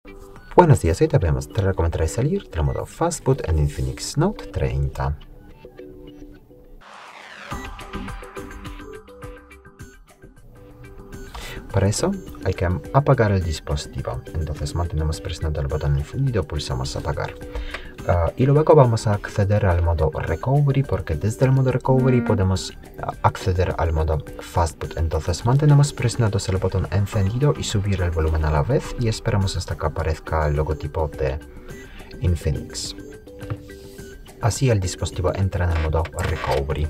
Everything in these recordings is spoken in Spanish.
Buenos días, hoy te voy a mostrar cómo entrar y salir del modo Fastboot en Infinix Note 30. Para eso hay que apagar el dispositivo, entonces mantenemos presionado el botón encendido, pulsamos apagar. Y luego vamos a acceder al modo Recovery, porque desde el modo Recovery podemos acceder al modo Fastboot. Entonces mantenemos presionados el botón encendido y subir el volumen a la vez y esperamos hasta que aparezca el logotipo de Infinix. Así el dispositivo entra en el modo Recovery.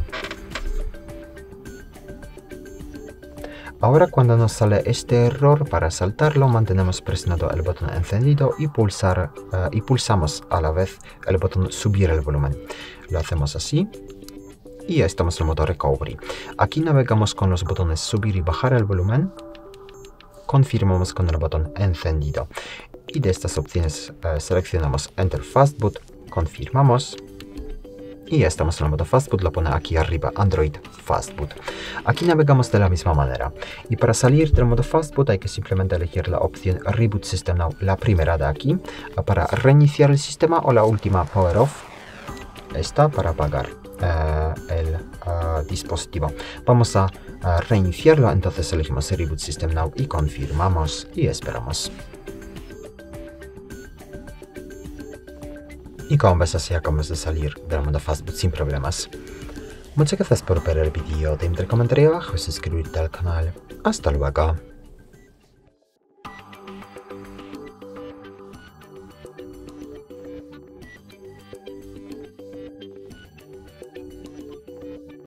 Ahora cuando nos sale este error, para saltarlo mantenemos presionado el botón encendido y pulsamos a la vez el botón subir el volumen. Lo hacemos así y ya estamos en el modo Recovery. Aquí navegamos con los botones subir y bajar el volumen. Confirmamos con el botón encendido y de estas opciones seleccionamos Enter Fastboot, confirmamos. Y ya estamos en el modo Fastboot, lo pone aquí arriba, Android Fastboot. Aquí navegamos de la misma manera. Y para salir del modo Fastboot hay que simplemente elegir la opción Reboot System Now, la primera de aquí, para reiniciar el sistema, o la última Power Off, esta para apagar el dispositivo. Vamos a reiniciarlo, entonces elegimos Reboot System Now y confirmamos y esperamos. Y como ves, así acabamos de salir del modo Fastboot sin problemas. Muchas gracias por ver el vídeo, déjame un comentario abajo y suscribirte al canal. Hasta luego.